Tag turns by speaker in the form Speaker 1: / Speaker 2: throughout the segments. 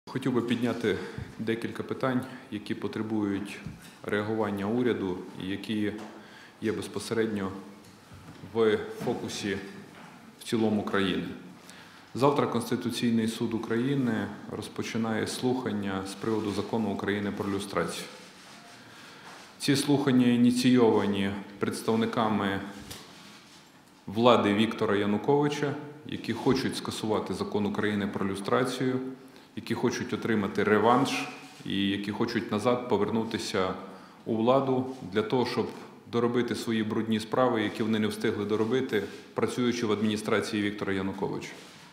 Speaker 1: Хотів би підняти декілька питань, які потребують реагування уряду і які є безпосередньо в фокусі в цілому країни. Завтра Конституційний суд України розпочинає слухання з приводу Закону України про люстрацію. Ці слухання ініційовані представниками влади Віктора Януковича, які хочуть скасувати Закон України про люстрацію, які хочуть отримати реванш і які хочуть назад повернутися у владу для того, щоб доробити свої брудні справи, які вони не встигли доробити, працюючи в адміністрації Віктора Януковича.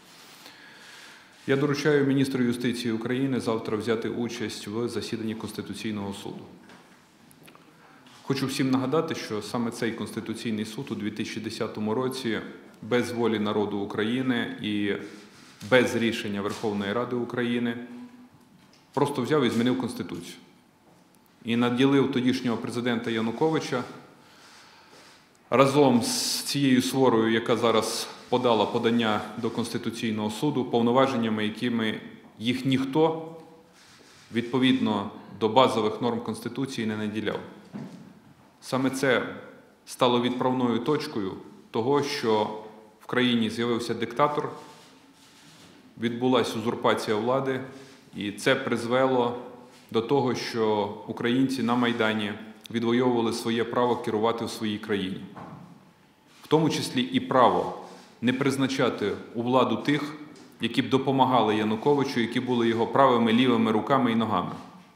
Speaker 1: Я доручаю міністру юстиції України завтра взяти участь в засіданні Конституційного суду. Хочу всім нагадати, що саме цей Конституційний суд у 2010 році без волі народу України і без рішення Верховної Ради України просто взяв і змінив Конституцію. І наділив тодішнього президента Януковича разом з цією сворою, яка зараз подала подання до Конституційного суду, повноваженнями, якими їх ніхто, відповідно до базових норм Конституції, не наділяв. Саме це стало відправною точкою того, що в країні з'явився диктатор, відбулася узурпація влади, і це призвело до того, що українці на Майдані відвоювали своє право керувати в своїй країні. В тому числі і право не призначати у владу тих, які б допомагали Януковичу, які були його правими, лівими руками і ногами.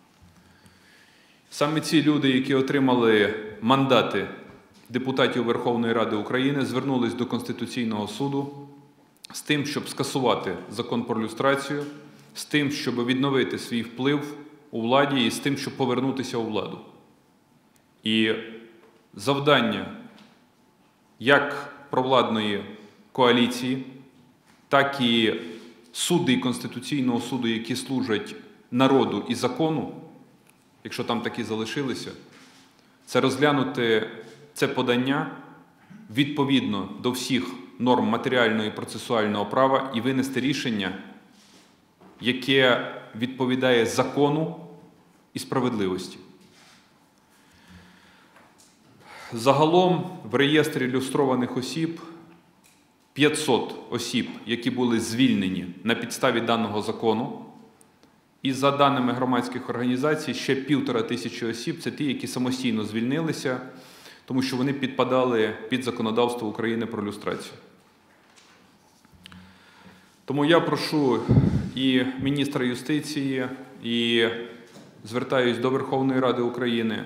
Speaker 1: Саме ці люди, які отримали мандати депутатів Верховної Ради України, звернулись до Конституційного суду з тим, щоб скасувати Закон про люстрацію, з тим, щоб відновити свій вплив у владі і з тим, щоб повернутися у владу. І завдання як провладної коаліції, так і судді Конституційного суду, які служать народу і закону, якщо там такі залишилися, це розглянути це подання відповідно до всіх норм матеріального і процесуального права і винести рішення, яке відповідає закону і справедливості. Загалом в реєстрі люстрованих осіб 500 осіб, які були звільнені на підставі даного закону. І за даними громадських організацій, ще 1500 осіб – це ті, які самостійно звільнилися, тому що вони підпадали під законодавство України про люстрацію. Тому я прошу і міністра юстиції, і звертаюсь до Верховної Ради України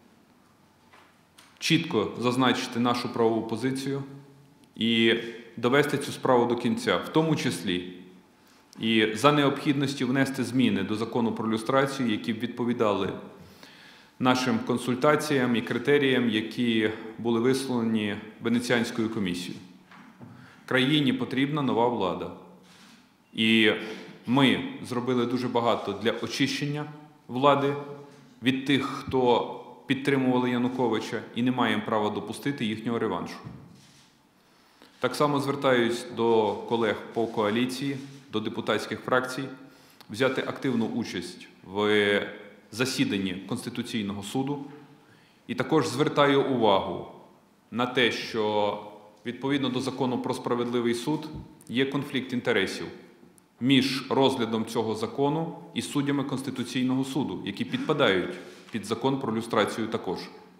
Speaker 1: чітко зазначити нашу правову позицію і довести цю справу до кінця, в тому числі і за необхідності внести зміни до Закону про люстрацію, які б відповідали нашим консультаціям і критеріям, які були висловлені Венеціанською комісією. Країні потрібна нова влада. І ми зробили дуже багато для очищення влади від тих, хто підтримували Януковича, і не маємо права допустити їхнього реваншу. Так само звертаюсь до колег по коаліції, до депутатських фракцій, взяти активну участь в засіданні Конституційного суду. І також звертаю увагу на те, що відповідно до Закону про справедливий суд є конфлікт інтересів між розглядом цього закону і суддями Конституційного суду, які підпадають під Закон про люстрацію також.